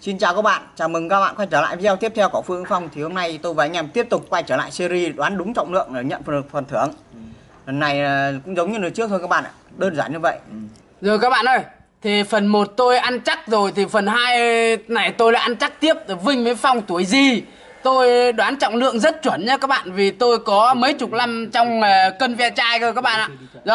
Xin chào các bạn, chào mừng các bạn quay trở lại video tiếp theo của Phương Phong. Thì hôm nay tôi và anh em tiếp tục quay trở lại series đoán đúng trọng lượng để nhận phần thưởng. Lần này cũng giống như lần trước thôi các bạn ạ, đơn giản như vậy. Rồi các bạn ơi, thì phần 1 tôi ăn chắc rồi, thì phần 2 này tôi lại ăn chắc tiếp. Rồi Vinh với Phong tuổi gì tôi đoán trọng lượng rất chuẩn nha các bạn, vì tôi có mấy chục năm trong cân ve chai cơ các bạn ạ.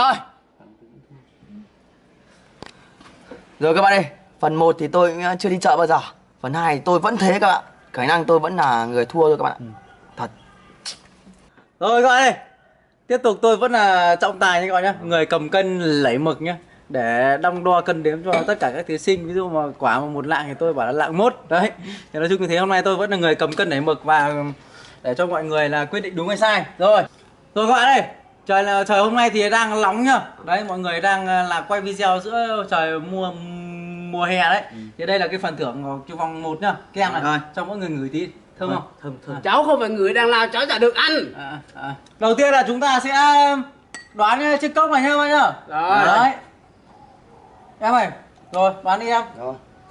Rồi các bạn ơi, phần 1 thì tôi chưa đi chợ bao giờ. Phần 2 tôi vẫn thế các bạn. Khả năng tôi vẫn là người thua thôi các bạn ạ. Thật. Rồi các bạn ơi, tiếp tục tôi vẫn là trọng tài nha các bạn nhé. Người cầm cân lấy mực nhé, để đong đo cân đếm cho tất cả các thí sinh. Ví dụ mà quả mà 1 lạng thì tôi bảo là lạng 1. Đấy, thì nói chung như thế hôm nay tôi vẫn là người cầm cân lấy mực và để cho mọi người là quyết định đúng hay sai. Rồi các bạn ơi, trời hôm nay thì đang nóng nhá. Đấy, mọi người đang là quay video giữa trời mùa hè đấy. Thì đây là cái phần thưởng của cái vòng 1 nhá. Kem này, cho mỗi người ngửi tí. Thơm không? Thơm. Cháu không phải người đang lao, cháu chả được ăn. Đầu tiên là chúng ta sẽ đoán chiếc cốc này nhá các bạn nhá. Rồi. Đấy. Em ơi, rồi đoán đi em. Rồi.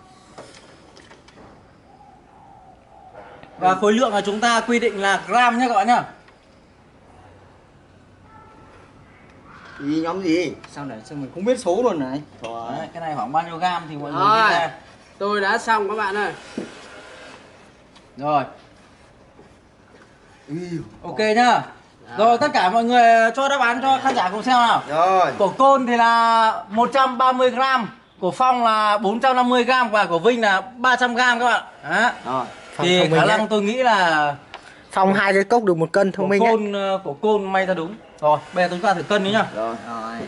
Và khối lượng là chúng ta quy định là gram nhá các bạn nhá. Gì nhóm gì? Sao để sao mình không biết số luôn này. Đấy, cái này khoảng bao nhiêu gram thì mọi người Rồi, ghi ra. tôi đã xong các bạn ơi. Rồi. Ok nhá. Rồi tất cả mọi người cho đáp án cho khán giả cùng xem nào. Rồi. Của Côn thì là 130 gram, của Phong là 450 gram và của Vinh là 300 gram các bạn. Đó. Rồi. Thì khả năng tôi nghĩ là Phong 2 cái cốc được 1 cân, thông minh đấy. của Côn may ra đúng. Rồi, bây giờ chúng ta thử cân đi nhá. Rồi.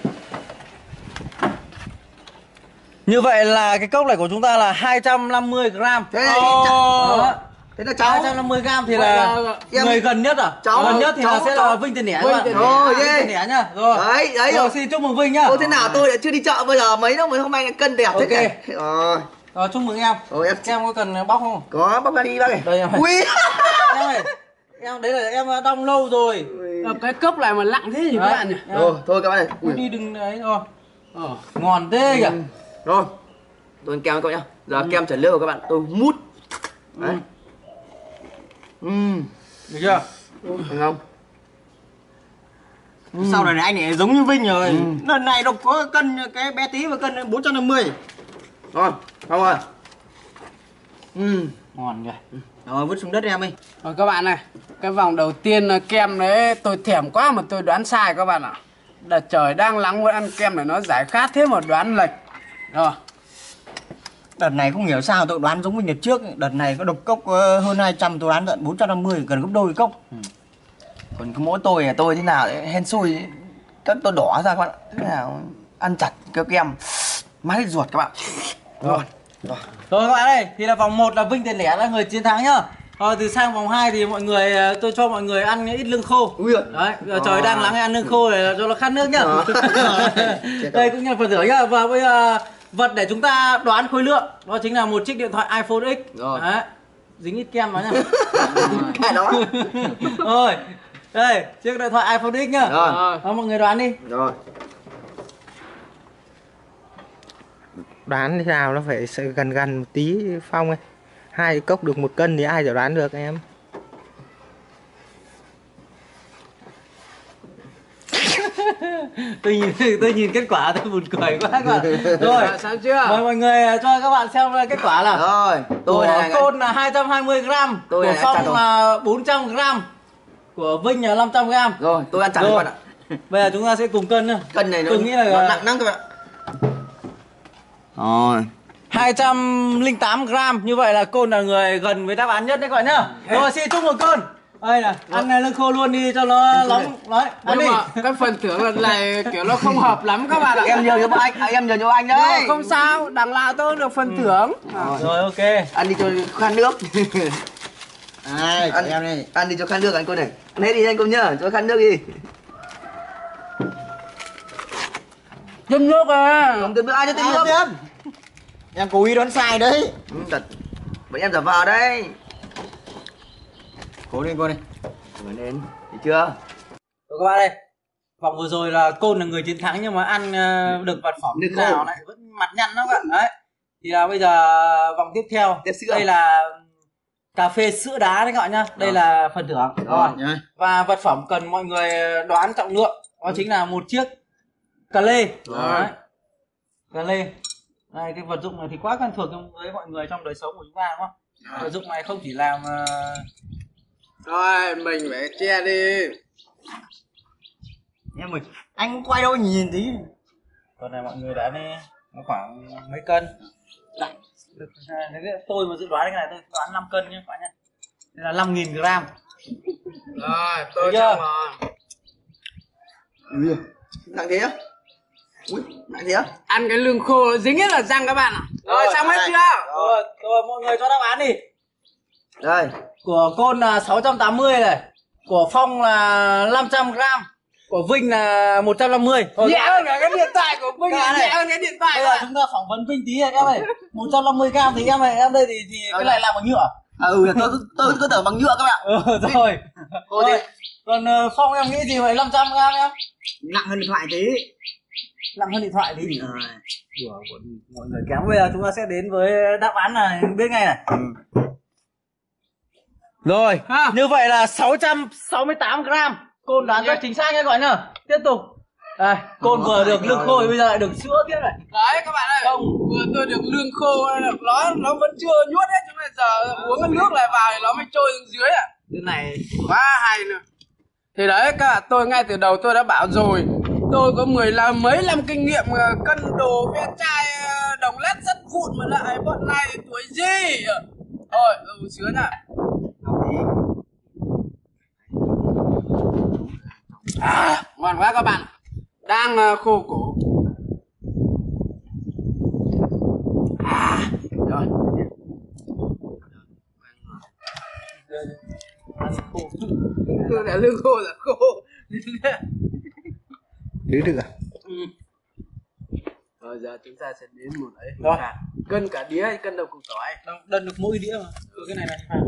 Như vậy là cái cốc này của chúng ta là 250 gram. Thế là cháu. Thế là cháu 250 gram thì là người gần nhất à? Cháu, gần nhất thì cháu, là sẽ cháu. là Vinh Tiền Nẻ Vinh các bạn. Tiền Nẻ. Rồi, Vinh ghê. Tiền Nẻ nhá. Rồi. Đấy Rồi, xin chúc mừng Vinh nhá. Ô thế nào tôi lại chưa đi chợ bao giờ, mấy đâu mà hôm nay cân đẹp thế Ok. kìa. Rồi. Rồi chúc mừng em. Rồi Em có cần bóc không? Có bóc ra đi bác ơi. Đây em ơi. Ui. Em ơi. Em đấy là em đong lâu rồi. Cái cốc này mà nặng thế thì các bạn nhỉ? Rồi, thôi các bạn ơi. Ui. Đi đừng đấy rồi. Ngon thế kìa. Rồi. Tôi ăn kem với cậu nhá. Giờ kem trả lương của các bạn, tôi mút. Đấy. Được chưa? Được không? Sau này anh này giống như Vinh rồi. Lần này đâu có cân cái bé tí và cân 450. Rồi, không rồi. Ngon kìa. Rồi vứt xuống đất em ơi. Rồi các bạn này, cái vòng đầu tiên kem đấy tôi thèm quá mà tôi đoán sai các bạn ạ. Đợt trời đang nắng muốn ăn kem này nó giải khát thế mà đoán lệch. Rồi. Đợt này không hiểu sao tôi đoán giống với đợt trước. Đợt này có độc cốc hơn 200, tôi đoán tận 450, gần gấp đôi cốc. Còn có mỗi tôi thế nào đấy, hên xui các tôi đỏ ra các bạn ạ. Thế nào ăn chặt cái kem mát hết ruột các bạn. Rồi. Rồi các bạn ơi, thì là vòng 1 là Vinh Tiền Lẻ là người chiến thắng nhá. Rồi từ sang vòng 2 thì mọi người tôi cho mọi người ăn ít lương khô. Ui giời. Đấy, giờ trời đang nắng ăn lương khô để cho nó khát nước nhá. Đây cũng như là phần thưởng nhá. Và bây giờ vật để chúng ta đoán khối lượng đó chính là một chiếc điện thoại iPhone X. Rồi. Đấy. Dính ít kem vào nhá. Cái đó. Rồi. Đây, chiếc điện thoại iPhone X nhá. Rồi. Đó, mọi người đoán đi. Rồi. Đoán thế nào nó phải gần gần một tí Phong ơi. 2 cái cốc được 1 cân thì ai chả đoán được em. tôi nhìn kết quả tôi buồn cười quá các bạn. Rồi, Sao chưa? mời mọi người cho các bạn xem kết quả nào. Rồi, Của tôi Côn là 220 gram, Tôi của là Phong chặt rồi. là 400 gram, của Vinh là 500 gram. Rồi, tôi ăn chặt các Rồi. bạn ạ. Bây giờ chúng ta sẽ cùng cân nhá. Cân này Tôi nghĩ là nó nặng lắm các bạn. Rồi. 208 gram. Như vậy là Côn là người gần với đáp án nhất đấy các bạn nhá. Rồi xin chúc mừng Côn. Đây là ăn lương khô luôn đi cho nó nóng. Đấy, ăn Nhưng đi. mà cái phần thưởng lần này kiểu nó không hợp lắm các bạn ạ. Em nhờ cho anh, em nhờ cho anh Nhưng mà đấy. không sao, đằng nào tôi cũng được phần thưởng. Rồi ok. Ăn đi cho khan nước. Ai, em đây. Ăn đi cho khan nước anh cô này. Ăn hết đi anh Công nhá, cho khan nước đi. Thêm nước à. Không, tiền nước ai cho tiền Ai nước. tiếp? Em cố ý đoán sai đấy. Thật. Bọn em giả vờ đây. Cố lên cô đi. Mở lên, thấy chưa? Rồi các bạn ơi, vòng vừa rồi là Côn là người chiến thắng nhưng mà ăn được vật phẩm Nước như khô. nào lại vẫn mặt nhăn đó các bạn. Đấy. Thì là bây giờ vòng tiếp theo. Đây là cà phê sữa đá đấy các bạn nhá. Đây là phần thưởng. Rồi. Và vật phẩm cần mọi người đoán trọng lượng. Đó chính là một chiếc cà lê. Đấy. Cà lê. Đây, cái vật dụng này thì quá quen thuộc với mọi người trong đời sống của chúng ta đúng không? Vật dụng này không chỉ làm Thôi mình phải che đi. Em mình anh quay đâu nhìn tí. Còn này mọi người đã đi khoảng mấy cân. Tôi mà dự đoán cái này tôi đoán 5 cân nhé các bạn nhé. Đây là 5.000 gram. Rồi tôi chưa? xong rồi. Nặng thế á? Ui, nặng thế á? Ăn cái lương khô nó dính hết vào răng các bạn ạ. Rồi xong hết chưa? Rồi mọi người cho đáp án đi. Đây. Của Côn là 680 này, của Phong là 500 gram, của Vinh là 150. Nhẹ hơn cả cái điện thoại của Vinh, nhẹ hơn cái điện thoại. Bây giờ chúng ta phỏng vấn Vinh tí này các bạn. 150 gram thì em đây thì cái này làm bằng nhựa. Tôi cứ tưởng bằng nhựa các bạn. Rồi. Còn Phong em nghĩ gì vậy? 500 gram em? Nặng hơn điện thoại tí. Nặng hơn điện thoại đi. Đùa của mọi người kém. Bây giờ chúng ta sẽ đến với đáp án này biết ngay này. Rồi, như vậy là 668 gram. Côn đoán rất chính xác nha các bạn nhá. Tiếp tục. Đây, Côn vừa được lương khô thì bây giờ lại được sữa tiếp này. Đấy các bạn ơi. Không, vừa tôi được lương khô nó vẫn chưa nhuốt hết, chúng bây giờ uống cái nước lại vào thì nó mới trôi xuống dưới ạ. Cái này quá hay nữa. Thì đấy các bạn, tôi ngay từ đầu tôi đã bảo rồi, tôi có mấy năm kinh nghiệm cân đồ ve chai đồng led rất vụn mà lại bọn này thì tuổi gì. Thôi, uống sữa nào. Ngon quá các bạn, đang khô cổ. Rồi. Tôi đã lương khô là khô. Đứa được à? Rồi giờ chúng ta sẽ đến một ấy. Rồi. Cân cả đĩa hay cân đầu củ tỏi? Đần được mỗi đĩa mà. Cái này là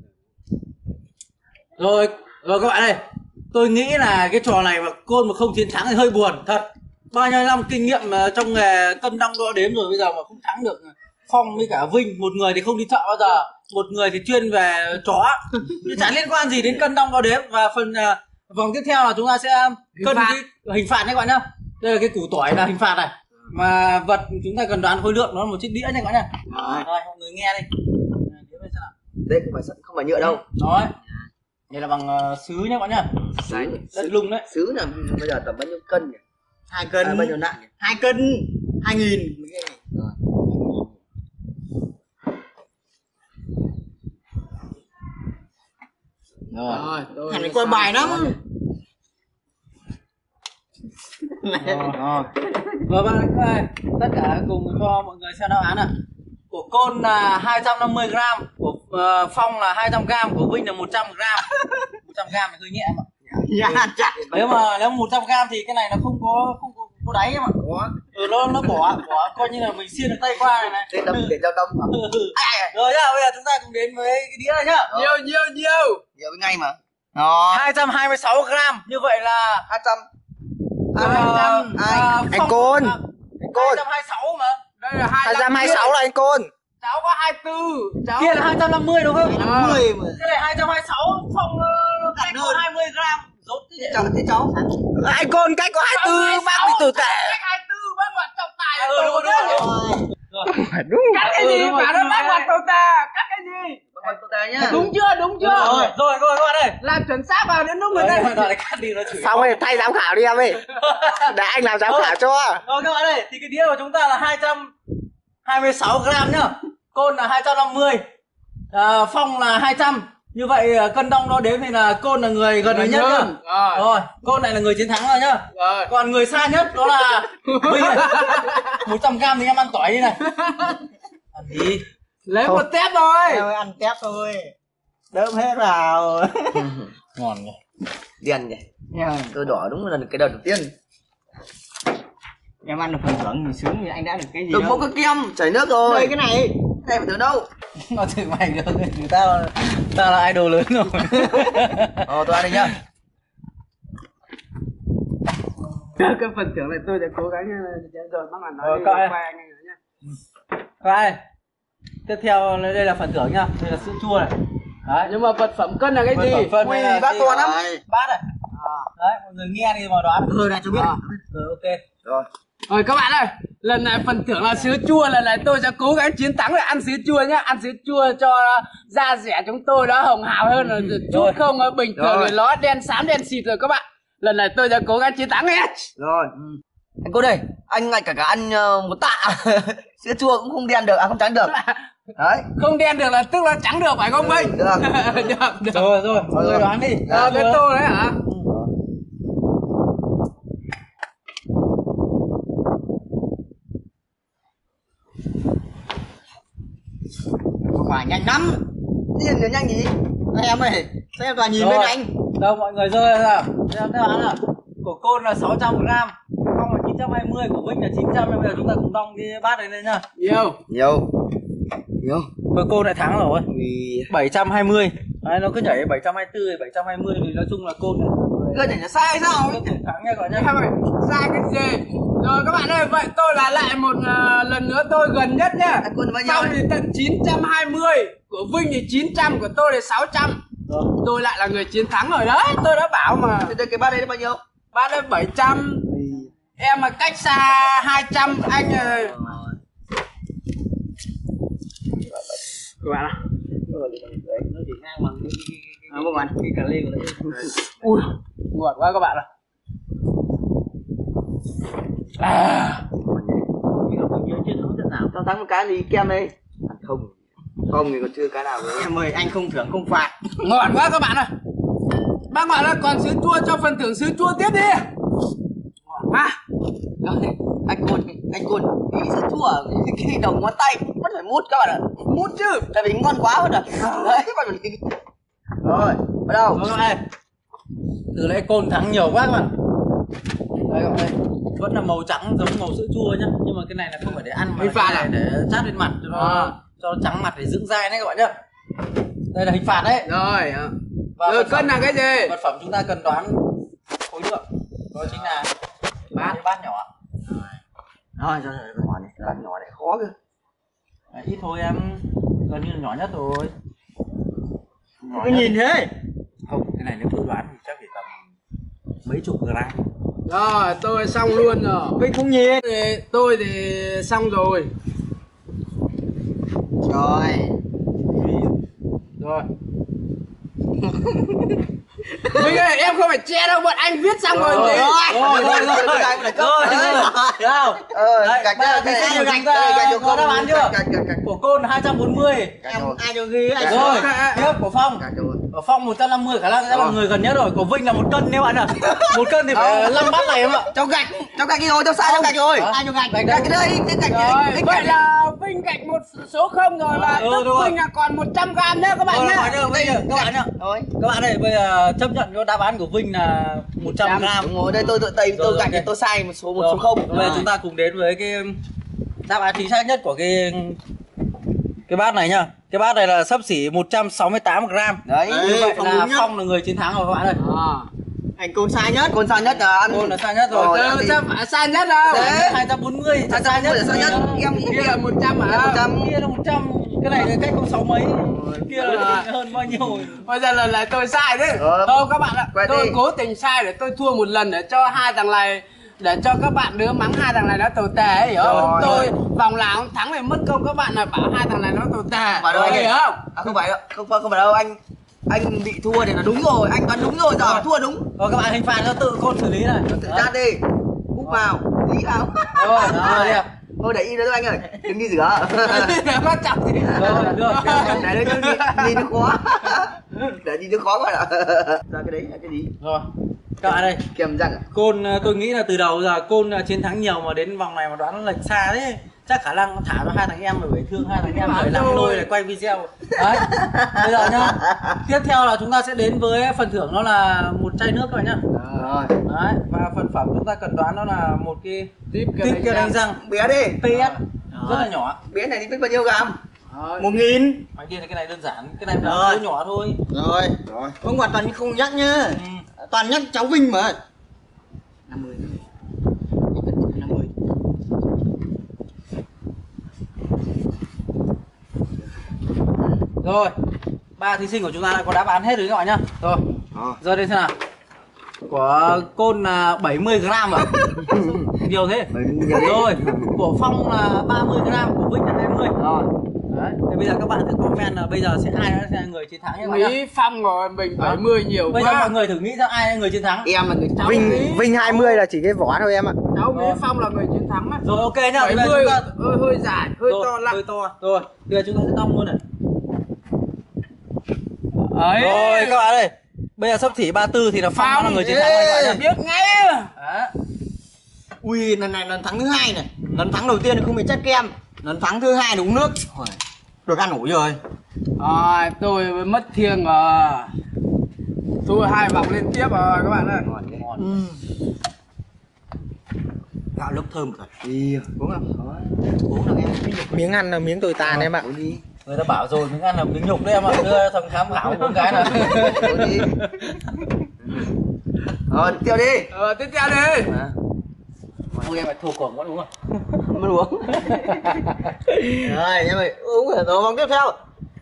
rồi các bạn ơi, tôi nghĩ là cái trò này mà Côn mà không chiến thắng thì hơi buồn thật. Bao nhiêu năm kinh nghiệm trong nghề cân đong đo đếm rồi, bây giờ mà không thắng được Phong với cả Vinh, một người thì không đi thợ bao giờ, một người thì chuyên về chó, chứ chẳng liên quan gì đến cân đong đo đếm. Và phần vòng tiếp theo là chúng ta sẽ cân cái hình phạt đấy các bạn nhá. Đây là cái củ tỏi là hình phạt này, mà vật chúng ta cần đoán khối lượng nó là một chiếc đĩa nha các bạn nhá. Rồi mọi người nghe đây. Đây không phải nhựa đâu. Đấy. Đây là bằng sứ nhá các bạn nhá. Đất lung đấy. Sứ là bây giờ tầm bao nhiêu cân nhỉ? 2 cân. Bao nhiêu nặng nhỉ? 2 cân 2.000. Rồi, tôi Thằng này coi bài lắm. Và bạn ơi, tất cả cùng cho mọi người xem đáp án nào. Của Côn là 250 gram, của Phong là 200 gram, của Vinh là 100 gram. 100 gram thì hơi nhẹ mà. Dạ chặt. Nếu 100 gram thì cái này nó không có đáy mà. Nó bỏ coi như là mình xiên được tay qua này. Để cho đông mà. Rồi nhá, bây giờ chúng ta cùng đến với cái đĩa này nhá. Nhiều. Nhiều với ngay mà. Đó. 226 gram, như vậy là 200. Anh Côn. 226 mà. Đây là 226 là anh Côn. cháu có 24. Cháu Kia là 250 đúng không? 50 mà. Cái này 226, Phong nó cách có 20 gram. Rốt thế cháu. Anh Côn cách có 24, bác bị tử tệ. cách 24 bác mặt trọng tài là đúng tổ rồi. Đúng. Cắt cái gì mà nó bác mặt trọng tài, cắt cái gì? Đúng chưa? Rồi các bạn ơi. Làm chuẩn xác vào đến lúc người ta. Rồi cắt đi nó chửi. Xong rồi thay giám khảo đi em ơi. Để anh làm giám khảo cho. Rồi các bạn ơi, thì cái đĩa của chúng ta là 226 gram nhá. Côn là 250, Phong là 200. Như vậy cân đong đo đếm thì là Côn là người gần nhất nhá. Rồi, Côn này là người chiến thắng rồi nhá. Rồi. Còn người xa nhất đó là Vinh này. 100 gram thì em ăn tỏi đi này. Ăn gì? Lấy một tép thôi. Em ơi, ăn tép thôi. Đớm hết vào. Ngon nhỉ. Đen nhỉ. Nha. Tôi đỏ đúng là cái đợt đầu tiên. Em ăn được phần thưởng thì sướng thì anh đã được cái gì Đừng đâu. có cái kem chảy nước rồi. Đây cái này. Này phải từ đâu? Nó thử mày được thì tao là idol lớn rồi. Tôi ăn đi nhá. Cái phần thưởng này tôi sẽ cố gắng rồi bác bạn nói Coi. qua anh nhá. Các bạn ơi, tiếp theo đây là phần thưởng nhá, đây là sữa chua này. Đấy, Nhưng mà vật phẩm cân là cái gì? phân Ui, này là bát gì? to lắm. Bát này. Đấy, mọi người nghe đi mà đoán. Rồi này cho biết. Rồi ok. Rồi. Rồi các bạn ơi, lần này phần thưởng là sữa chua, lần này tôi sẽ cố gắng chiến thắng để ăn sữa chua nhá, ăn sữa chua cho da rẻ chúng tôi nó hồng hào hơn rồi, chút không bình thường rồi nó đen xám đen xịt rồi các bạn. Lần này tôi sẽ cố gắng chiến thắng nhé. Rồi. Anh Côn đây, anh ngay cả ăn một tạ sữa chua cũng không đen được, không trắng được. Đấy. Không đen được là tức là trắng được phải không Vinh? Được. Được. Rồi, mọi người đoán đi. Cái tô đấy hả? Quả nhanh lắm. Điên là nhanh gì? Em ơi, sao em toàn nhìn Rồi. bên anh? Đâu mọi người rơi ra nào. Đáp án là của Côn là 600 g, Phong là 920, của Vinh là 900. Bây giờ chúng ta cùng đong cái bát này lên nhá. Nhiều. Nhiều. Thôi Côn lại thắng rồi. Vì 720. Đấy, nó cứ nhảy 724, 720 thì nói chung là Côn này. cơ thể là sai sao ấy. Thắng nha gọi nhá. Em ơi, sai cái gì? Rồi các bạn ơi, vậy tôi là lại một lần nữa tôi gần nhất nhá. Anh Côn bao nhiêu? Phong thì tận 920, của Vinh thì 900, của tôi thì 600. Rồi. Tôi lại là người chiến thắng rồi đấy, tôi đã bảo mà. Thế cái bát đấy là bao nhiêu? Bác ấy 700. Em mà cách xa 200 anh ơi. Các bạn ạ. Nó chỉ ngang bằng Một bạn. cái cà lê của đấy. Ui, ngọt quá các bạn ạ. Không biết là bao nhiêu chưa thắng trận nào. Tao thắng một cái thì kem đây. Không. Không thì còn chưa cái nào nữa. Em ơi, anh không thưởng không phạt. Ngọt quá các bạn ơi. Bác gọi là còn sữa chua cho phần thưởng sữa chua tiếp đi. Ngọt quá. Rồi, anh Côn tí sữa chua cái đầu ngón tay vẫn phải mút các bạn ạ. Mút chứ, tại vì ngon quá mất rồi. Đấy, các bạn. Rồi, bắt đầu. Rồi các bạn ơi. Từ nãy Côn thắng nhiều quá các bạn. Đây các bạn ơi. Vẫn là màu trắng giống màu sữa chua nhá, nhưng mà cái này là không phải để ăn mà Hình phạt cái này để chát lên mặt cho nó trắng mặt để dưỡng dai đấy các bạn nhá. Đây là hình phạt đấy. Rồi. Và Rồi vật cân phẩm- là cái gì? Vật phẩm chúng ta cần đoán khối lượng. Đó chính là bát nhỏ. Rồi, Bát nhỏ này khó cơ. Đấy, ít thôi em, gần như là nhỏ nhất rồi. cứ nhìn thế. Không, cái này nếu tôi đoán thì chắc chỉ tầm mấy chục gram. Rồi, tôi xong luôn rồi. Vinh không nhìn. Tôi thì xong rồi. Rồi. Rồi. Vinh ơi, em không phải che đâu, bọn anh viết xong rồi. Rồi. Đâu? Gạch Bây giờ cái thí sinh này, chúng ta có đáp án chưa? Gạch. Của Côn 240. Em ai cho ghi anh. Rồi, tiếp của Phong. Gạch rồi. Ở Phong 150 khả năng sẽ là người gần nhất rồi. Của Vinh là 1 cân nếu bạn ạ. 1 cân thì phải 5 bát này em ạ. Cho gạch đi rồi, cho sai cho gạch rồi. Ai cho gạch. Gạch cái đây, cái gạch Rồi, cái vậy gạch. là Vinh gạch một số không rồi là Ừ, tức đúng rồi. Vinh là còn 100 gram nhá các bạn Rồi, nhá. bây giờ các bạn nhá. Rồi. Các bạn ơi, bây giờ chấp nhận cho đáp án của Vinh là 100 gram. Đúng rồi, đây tôi Rồi, gạch ok. thì tôi sai một số không. Bây giờ chúng ta cùng đến với cái đáp án chính xác nhất của cái bát này nhá. Cái bát này là xấp xỉ 168 gram. Đấy. Như vậy Phong là đúng nhất. Phong là người chiến thắng rồi các bạn ơi. Anh Côn sai nhất. Con sai nhất là ăn. Côn là sai nhất rồi. Rồi. Từ sao phải sai nhất đâu? Đấy. 240 là sai nhất. là sai nhất. Em Kia là 100 hả? 100. Kia là 100. Cái này là cách không 6 mấy. Kia là hơn bao nhiêu rồi. Bây giờ lần này tôi sai đấy. Ờ, Không các bạn ạ, quay tôi đi. cố tình sai để tôi thua một lần để cho hai thằng này, để cho các bạn đứa mắng hai thằng này nó tồi tệ ấy, hiểu không? Rồi. Tôi vòng nào cũng thắng này mất công các bạn là bảo hai thằng này nó tồi tệ. Phải đâu anh hiểu ơi. không? À, không phải đâu, không phải đâu anh bị thua thì là đúng rồi, anh đoán đúng rồi, giờ thua đúng. Rồi các bạn hình phạt cho tự Côn xử lý này. Tự ra đi. Hút vào, dí vào. Rồi, rồi đi ạ. Thôi để y nữa thôi anh ơi, đừng đi rửa. Quan trọng gì? Rồi, được. Để đây đi nó khó. Để đi nó khó quá ạ. Ra cái đấy là cái gì? Rồi. Các bạn ơi, Kèm răng à? Côn tôi nghĩ là từ đầu giờ Côn chiến thắng nhiều mà đến vòng này mà đoán lệch xa đấy. Chắc khả năng thả cho hai thằng em rồi thương hai thằng em rồi làm đôi để quay video. Đấy. Bây giờ nhá. Tiếp theo là chúng ta sẽ đến với phần thưởng, đó là một chai nước rồi nhá. Rồi. Đấy, và phần phẩm chúng ta cần đoán đó là một cái Tiếp tiếp kia đánh răng Bé đi. PS rất là nhỏ. Bé này thì biết bao nhiêu gram? 1000. Mày điên, cái này đơn giản, cái này là Rồi. số nhỏ thôi. Rồi. Ông Hoạt toàn không nhắc nhá. Ừ. Toàn nhắc cháu Vinh mà. 50. 50. Rồi, 3 thí sinh của chúng ta đã có đáp án hết rồi các bạn nhá. Rồi, giờ đây xem nào. Của Côn là 70g à? Nhiều thế. Rồi, của Phong là 30g, của Vinh là 20. Rồi. Đấy, thì bây giờ các bạn thử comment là bây giờ sẽ ai là người chiến thắng nhé các bạn nhá. Nghĩ Phong rồi mình 70 nhiều Bây quá. giờ mọi người thử nghĩ ra ai là người chiến thắng. Em là người cháu. Vinh 20 là chỉ cái vỏ thôi em ạ. Cháu nghĩ Phong là người chiến thắng á. Rồi ok nhá. 70 hơi dài, hơi to lắm. Hơi to. Rồi, bây giờ chúng ta sẽ đong luôn này. Ấy. Rồi các bạn ơi. Bây giờ sắp xỉ 34 thì là Phong là người chiến thắng này các bạn nhá. Biết ngay. Đấy. Ui, lần này lần thắng thứ hai này. Lần thắng đầu tiên thì không bị chất kem, lần thắng thứ hai là uống nước. Ôi, được ăn ủi rồi. Tôi mất thiêng rồi. Tôi 2 vòng liên tiếp rồi các bạn ơi. Gạo lốc thơm thật. Đi, uống không? Uống là em. Miếng ăn là miếng tồi tàn em ạ. Đi. Người ta bảo rồi miếng ăn là miếng nhục đấy em ạ. Đưa thằng khám khảo một cái nào. Đi. Tiếp đi. Tiếp theo đi. Ôi em phải thuộc cổng vẫn uống à? Mới uống. Rồi, em ơi, uống rồi, rồi vòng tiếp theo.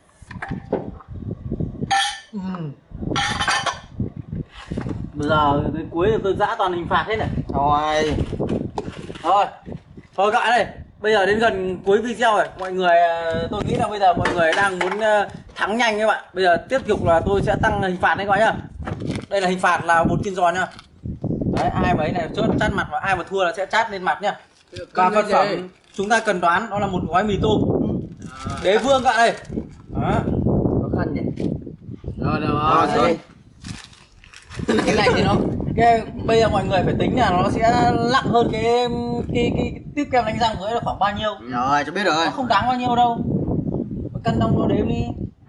Bây giờ đến cuối thì tôi dã toàn hình phạt hết này. Rồi. Thôi các bạn ơi, bây giờ đến gần cuối video rồi. Mọi người, tôi nghĩ là bây giờ mọi người đang muốn thắng nhanh các bạn. Bây giờ tiếp tục là tôi sẽ tăng hình phạt đấy các bạn nhá. Đây là hình phạt là 1 chiên giòn nhá. Đấy, ai mà ấy này chốt chát mặt và ai mà thua là sẽ chát lên mặt nhá. Và vật phẩm chúng ta cần đoán đó là một gói mì tôm. Đế vương các bạn ơi. Đó. Khó khăn nhỉ. Rồi. Cái này thì nó bây giờ mọi người phải tính là nó sẽ nặng hơn cái tiếp kem đánh răng với là khoảng bao nhiêu. Rồi, cho biết rồi. Nó không đáng bao nhiêu đâu. Cân đông nó đếm đi.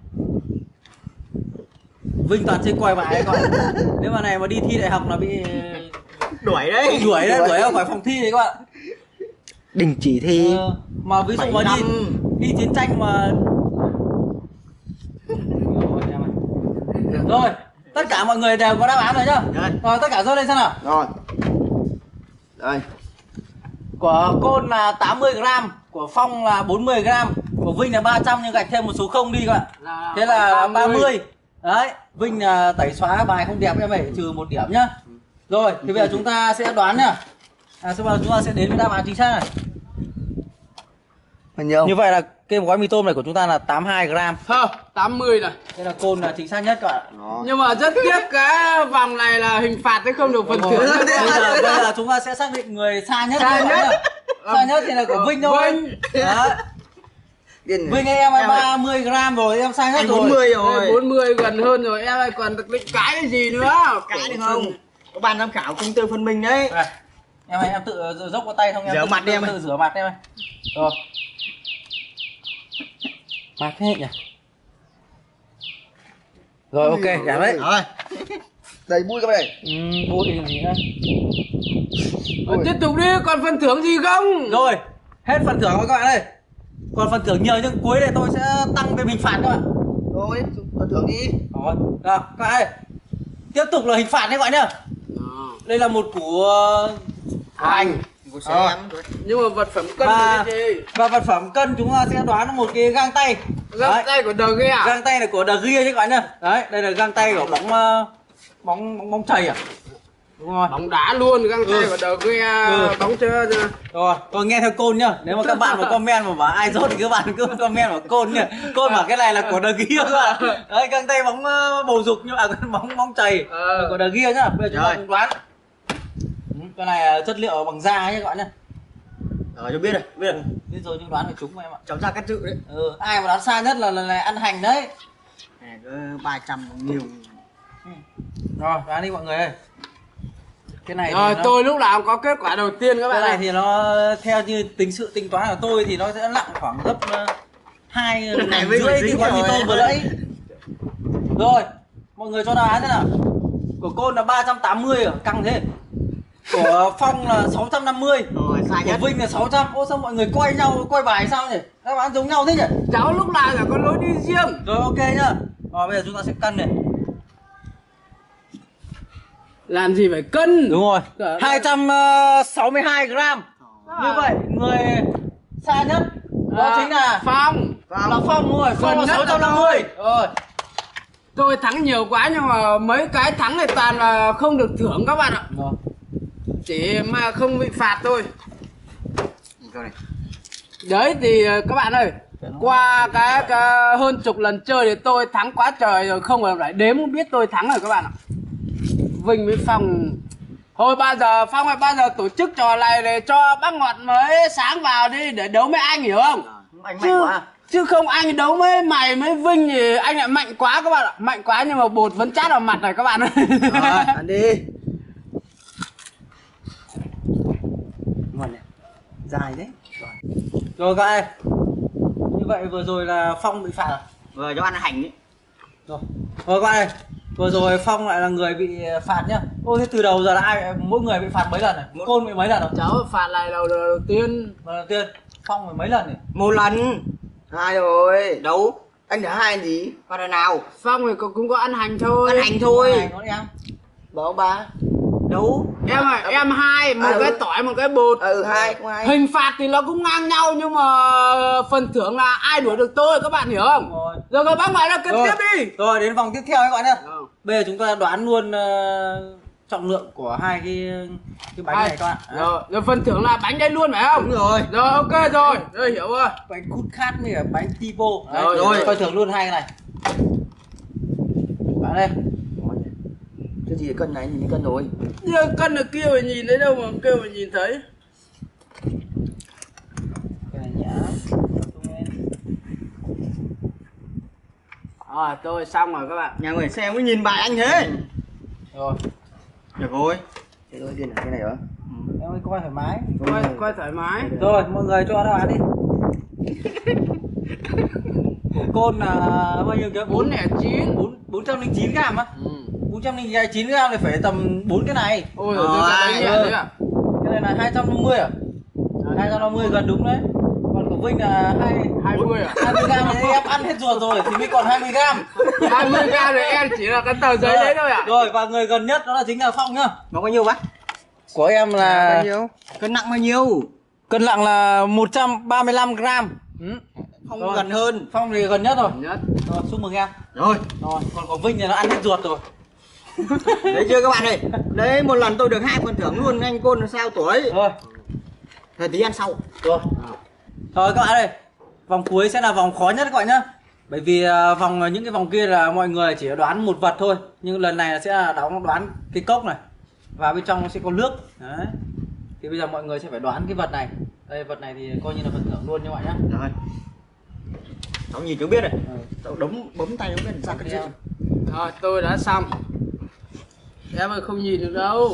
Vinh toàn chơi quay bài các bạn. Nếu mà này mà đi thi đại học là bị Đuổi đấy. đuổi ra khỏi phòng thi đấy các bạn. Đình chỉ thi. Mà ví dụ mà đi chiến tranh mà rồi tất cả mọi người đều có đáp án rồi nhá. Rồi tất cả rơi lên xem nào. Rồi. Đây. Của Côn là 80g, của Phong là 40g, của Vinh là 300 nhưng gạch thêm một số không đi các bạn. Thế là 30. Đấy, Vinh là tẩy xóa bài không đẹp em phải trừ 1 điểm nhá. Rồi, thì bây giờ chúng ta sẽ đoán nhá. Sau đó chúng ta sẽ đến với đáp án chính xác này. Bao nhiêu? Như vậy là cái gói mì tôm này của chúng ta là 82g. Thôi, 80 này. Thế là Côn là chính xác nhất các bạn. Nhưng mà rất tiếc cái vòng này là hình phạt đấy không được phần thưởng. Bây giờ chúng ta sẽ xác định người xa nhất. Xa nhất thì là của Vinh thôi. Đó. Vinh em 30g rồi, em sai hết rồi. 40 rồi. 40 gần hơn rồi, em ơi còn định cãi cái gì nữa? Cãi được không? Có ban giám khảo công tư phân minh đấy. Em tự dốc vào tay không em Rửa mặt đi em tự rửa mặt em ơi. Rồi. Mặt hết nhỉ. Rồi ok, giảm đấy. Rồi. Đầy bụi các bạn. Bụi gì nữa. Tiếp tục đi, còn phần thưởng gì không? Rồi, hết phần thưởng rồi các bạn ơi. Còn phần thưởng nhiều nhưng cuối này tôi sẽ tăng cái hình phạt các bạn. Rồi, phần thưởng đi. Rồi, các bạn ơi. Tiếp tục là hình phạt đấy các bạn nhá. Đây là một củ hành. Nhưng mà vật phẩm cân Và- là cái gì? Và vật phẩm cân chúng ta sẽ đoán là một cái găng tay. Găng tay của The Gear à? Găng tay này của The Gear chứ các bạn nhá. Đấy, đây là găng tay của bóng chày à? Đúng rồi. Bóng đá luôn, găng tay của The Gear, bóng chơi. Rồi, còn nghe theo Côn nhá. Nếu mà các bạn mà comment mà bảo ai rốt thì các bạn cứ comment bảo Côn nhá. Côn bảo cái này là của The Gear các bạn. Đấy, găng tay bóng bầu dục nhưng mà bóng chày của The Gear nhá. Bây giờ chúng ta cùng đoán. Cái này chất liệu bằng da nhá các bạn nhá. Rồi, cho biết rồi, biết rồi. Biết rồi nhưng đoán phải trúng mà em ạ. Cháu ra cắt chữ đấy. Ai mà đoán sai nhất là ăn hành đấy. Này, 300 nhiều. Rồi, đoán đi mọi người ơi. Cái này Rồi, nó, tôi lúc nào cũng có kết quả đầu tiên các cái bạn này này. thì nó theo như tính toán của tôi thì nó sẽ nặng khoảng gấp 2 Này rưỡi mới phải cái dính gói mì rồi. tôm vừa nãy. Rồi, mọi người cho đáp án thế nào? Của Côn là 380 à? Căng thế. Của Phong là 650. Rồi, sai Của nhất. Vinh là 600. Ô sao mọi người quay bài sao nhỉ? Các bạn giống nhau thế nhỉ? Cháu lúc nào là có lối đi riêng. Rồi ok nhá. Rồi bây giờ chúng ta sẽ cân này. Làm gì phải cân? Đúng rồi. Cả- 262 gram. Như vậy người xa nhất Đó chính là Phong. là Phong rồi, Phong là Gần nhất 650 rồi. Tôi thắng nhiều quá nhưng mà mấy cái thắng này toàn là không được thưởng các bạn ạ. Rồi. Chỉ mà không bị phạt thôi. Câu này. Đấy thì các bạn ơi, qua cái hơn chục lần chơi thì tôi thắng quá trời rồi, không phải lại đếm cũng biết tôi thắng rồi các bạn ạ. Vinh với Phong. Thôi bao giờ Phong ơi, bao giờ tổ chức trò này để cho bác Ngọt mới sáng vào đi để đấu với anh, hiểu không? Anh mạnh Chứ, quá. chứ không anh đấu với mày với Vinh thì anh lại mạnh quá các bạn ạ. Mạnh quá nhưng mà bột vẫn chát vào mặt này các bạn ơi. Rồi, ăn đi. Ngon này. Dài đấy. Rồi các em. Như vậy vừa rồi là Phong bị phạt à? Vừa cho ăn hành ấy. Rồi các em. Vừa rồi Phong lại là người bị phạt nhá. Ôi thế từ đầu giờ là ai mỗi người bị phạt mấy lần này? Côn bị mấy lần rồi? Cháu phạt này đầu tiên. Lần đầu tiên Phong bị mấy lần này? 1 lần. 2 rồi. Đấu. Anh đã 2 gì? Qua lần nào? Phong thì cũng có ăn hành thôi. Ăn hành thôi. Này, con em. Bảo 3. Đấu. Em ơi, em 2, một À, cái ừ. tỏi, một cái bột. 2 không 2. Hình phạt thì nó cũng ngang nhau nhưng mà phần thưởng là ai đuổi được tôi, các bạn hiểu không? Rồi. Rồi các bác ngoại là cần Rồi. tiếp đi. Rồi đến vòng tiếp theo các bạn nhá. Ờ. Bây giờ chúng ta đoán luôn trọng lượng của hai cái bánh này các bạn. Rồi phần thưởng là bánh đây luôn phải không? Đúng rồi. Rồi ok rồi, rồi hiểu rồi. Bánh cút khát với cả bánh tipo. Đấy, Rồi, rồi rồi. coi thưởng luôn hai cái này. Bạn đây. Cái gì cân này nhìn thấy cân rồi. Nhưng cân ở kia mà nhìn thấy đâu mà kêu mà nhìn thấy. Cái này nhá. Rồi tôi xong rồi các bạn. Nhà người xem mới nhìn bài anh thế. Rồi. Được rồi. Thế thôi tiền là cái này hả? Em ơi coi thoải mái. Quay thoải mái. Rồi mọi người cho đáp án đi. Của Côn là bao nhiêu kia? 409. 409 gram á. Ừ. 409 gram thì phải tầm 4 cái này. Ôi giời ơi, cái đấy nhẹ đấy à? Cái này là 250 à? 250 gần đúng đấy. Còn của Vinh là 20 à? 20 gram thì em ăn hết ruột rồi thì mới còn 20 gram. 20 gram thì em chỉ là cái tờ giấy đấy thôi à? Rồi và người gần nhất đó là chính là Phong nhá. Nó bao nhiêu bác? Của em là Bao nhiêu? Cân nặng bao nhiêu? cân nặng là 135 gram. Không Rồi. gần hơn. Phong thì gần nhất rồi. Nhất. Rồi chúc mừng em. Rồi. Rồi còn của Vinh thì nó ăn hết ruột rồi. Đấy chưa các bạn ơi. Đấy một lần tôi được 2 phần thưởng luôn. Anh Côn là sao tuổi? Rồi. Thời tí ăn sau. Rồi. Rồi các bạn ơi. Vòng cuối sẽ là vòng khó nhất các bạn nhá. Bởi vì những cái vòng kia là mọi người chỉ đoán một vật thôi. Nhưng lần này sẽ là đoán cái cốc này. Và bên trong nó sẽ có nước. Đấy. Thì bây giờ mọi người sẽ phải đoán cái vật này. Đây vật này thì coi như là phần thưởng luôn nha các bạn nhá. Rồi. Cháu nhìn chú biết rồi. Cháu bấm tay nó ra cái gì. Rồi tôi đã xong. Em ơi không nhìn được đâu.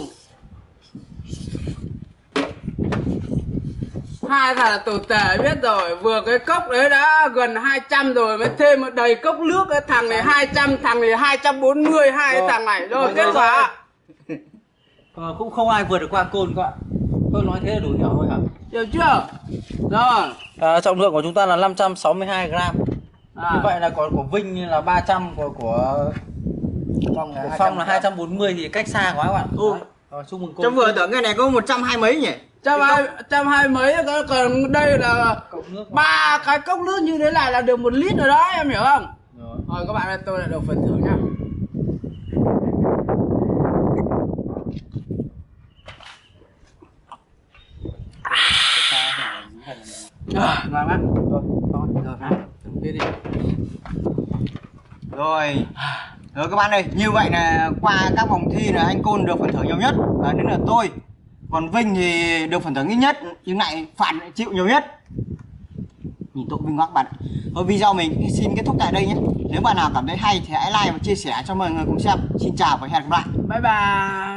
Hai thằng là tổ tể biết rồi. Vừa cái cốc đấy đã gần 200 rồi. Mới thêm một đầy cốc nước. Cái thằng này 200, thằng này 240. Hai cái thằng này. Rồi kết quả. Cũng không ai vượt được qua Côn các bạn. Tôi nói thế là đủ hiểu thôi hả? Hiểu chưa? Rồi. Trọng lượng của chúng ta là 562 gram. À. Như vậy là còn của Vinh là 300, của Phong là 240 thì cách xa quá các bạn. Đấy. Rồi chúc mừng Côn. Cháu vừa tưởng cái này có 120 mấy nhỉ? 120 mấy, còn đây là ba cái cốc nước như thế này là được 1 lít rồi đó, em hiểu không? Rồi các bạn ơi, tôi lại được phần thưởng nhá. Ngon lắm. Rồi. Rồi các bạn ơi, như vậy là qua các vòng thi là anh Côn được phần thưởng nhiều nhất và đến là tôi. Còn Vinh thì được phần thưởng ít nhất nhưng lại phạt lại chịu nhiều nhất. Nhìn tội Vinh quá các bạn. Thôi video mình xin kết thúc tại đây nhé. Nếu bạn nào cảm thấy hay thì hãy like và chia sẻ cho mọi người cùng xem. Xin chào và hẹn gặp lại. Bye bye.